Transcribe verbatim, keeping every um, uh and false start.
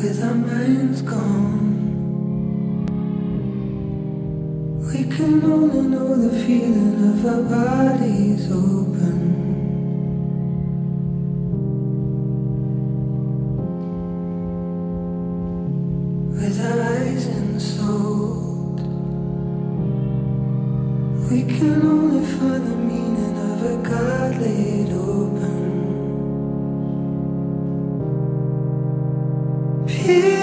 with our minds gone. We can only know the feeling of our bodies open. With our eyes ensouled, we can only find the meaning of a God laid open. Peace.